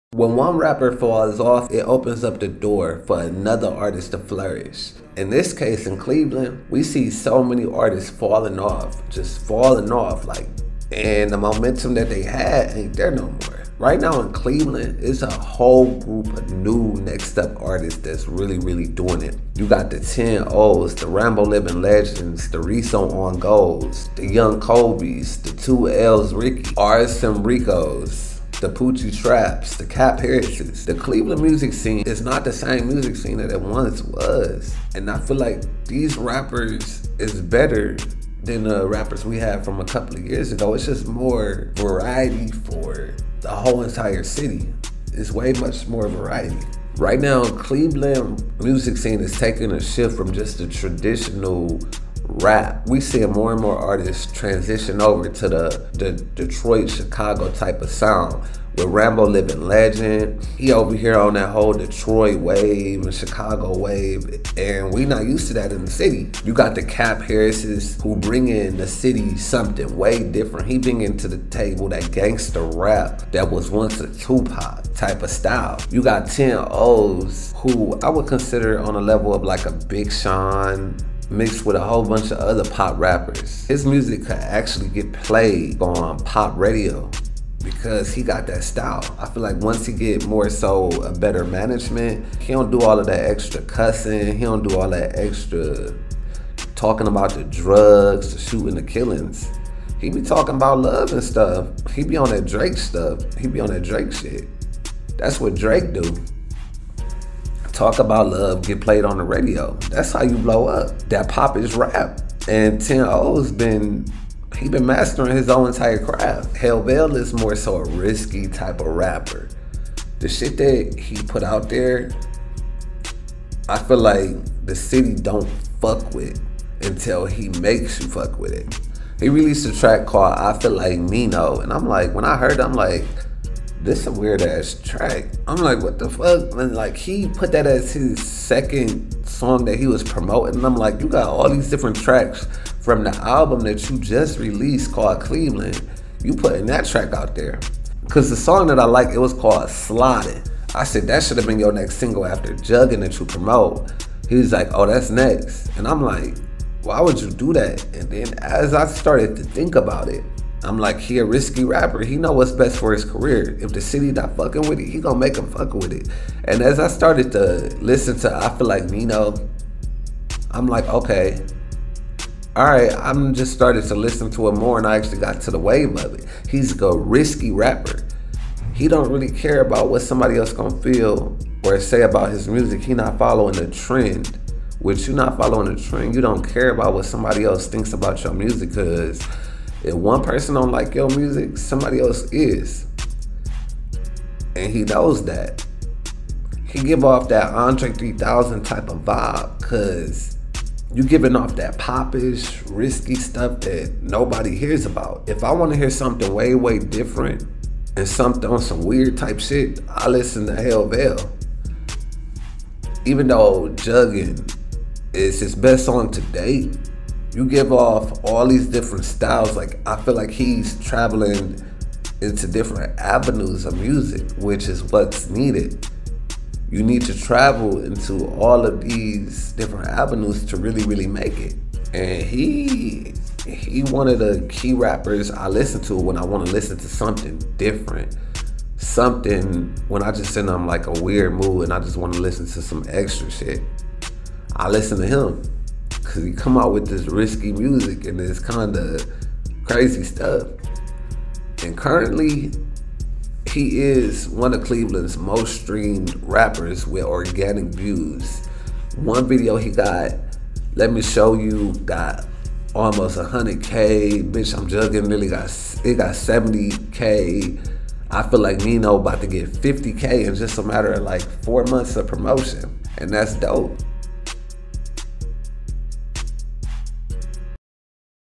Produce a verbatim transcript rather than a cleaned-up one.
When one rapper falls off, it opens up the door for another artist to flourish. In this case, in Cleveland, we see so many artists falling off, just falling off, like, and the momentum that they had ain't there no more. Right now in Cleveland, it's a whole group of new next up artists that's really, really doing it. You got the ten O's, the Rambo Living Legends, the Riso on Goals, the Young Kobe's, the two L's Ricky, R S M Ricos, the Poochie Traps, the Cap Harrises. The Cleveland music scene is not the same music scene that it once was. And I feel like these rappers is better than the rappers we had from a couple of years ago. It's just more variety for the whole entire city. It's way much more variety. Right now, Cleveland music scene is taking a shift from just the traditional rap. We see more and more artists transition over to the, the Detroit, Chicago type of sound. With Rambo Living Legend, he over here on that whole Detroit wave and Chicago wave, and we not used to that in the city. You got the Cap Harrises who bring in the city something way different. He bring into the table that gangster rap that was once a Tupac type of style. You got ten O's who I would consider on a level of like a Big Sean, mixed with a whole bunch of other pop rappers. His music could actually get played on pop radio because he got that style. I feel like once he get more so a better management, he don't do all of that extra cussing, he don't do all that extra talking about the drugs, the shooting, the killings. He be talking about love and stuff. He be on that Drake stuff. He be on that Drake shit. That's what Drake do. Talk about love, get played on the radio. That's how you blow up. That pop is rap. And ten O's been, he been mastering his own entire craft. Hellbell is more so a risky type of rapper. The shit that he put out there, I feel like the city don't fuck with until he makes you fuck with it. He released a track called I Feel Like Nino, and I'm like, when I heard it, I'm like, this is a weird ass track. I'm like, what the fuck? And like, he put that as his second song that he was promoting. And I'm like, you got all these different tracks from the album that you just released called Cleveland. You putting that track out there. Cause the song that I like, it was called Slotted. I said, that should have been your next single after Juggin' that you promote. He was like, oh, that's next. And I'm like, why would you do that? And then as I started to think about it, I'm like, he a risky rapper. He know what's best for his career. If the city not fucking with it, he gonna make him fuck with it. And as I started to listen to I Feel Like Nino, I'm like, okay, all right, I'm just started to listen to it more, and I actually got to the wave of it. He's a risky rapper. He don't really care about what somebody else gonna feel or say about his music. He not following the trend. With you not following the trend, you don't care about what somebody else thinks about your music, because if one person don't like your music, somebody else is. And he knows that. He give off that Andre three thousand type of vibe, cause you giving off that popish, risky stuff that nobody hears about. If I wanna hear something way, way different and something on some weird type shit, I listen to Hellbell. Even though Juggin' is his best song to date, you give off all these different styles. Like, I feel like he's traveling into different avenues of music, which is what's needed. You need to travel into all of these different avenues to really, really make it. And he, he one of the key rappers I listen to when I want to listen to something different. Something when I just in I'm like a weird mood and I just want to listen to some extra shit. I listen to him. Cause he come out with this risky music and this kind of crazy stuff. And currently, he is one of Cleveland's most streamed rappers with organic views. One video he got, Let Me Show You, got almost one hundred K. Bitch, I'm Juggin' really got, it got seventy K. I Feel Like Nino about to get fifty K in just a matter of like four months of promotion. And that's dope.